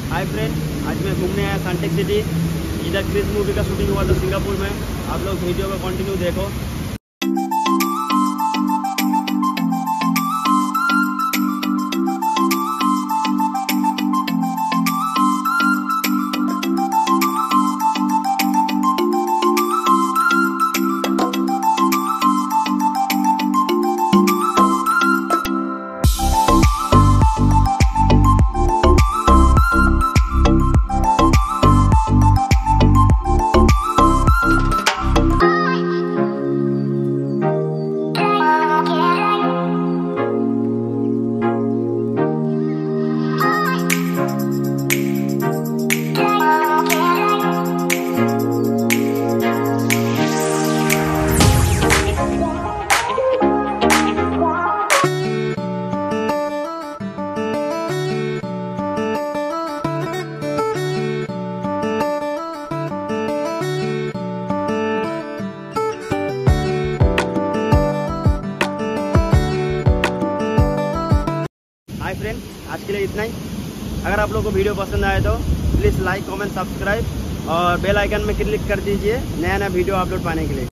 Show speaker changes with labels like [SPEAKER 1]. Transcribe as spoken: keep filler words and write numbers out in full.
[SPEAKER 1] Hi friend, आज मैं घूमने आया सनटेक सिटी। इधर क्रिश मूवी का शूटिंग हुआ था सिंगापुर में। आप लोग वीडियो को कंटिन्यू देखो। हाय फ्रेंड, आज के लिए इतना ही। अगर आप लोगों को वीडियो पसंद आए तो प्लीज़ लाइक, कमेंट, सब्सक्राइब और बेल आइकन में क्लिक कर दीजिए नया नया वीडियो अपलोड पाने के लिए।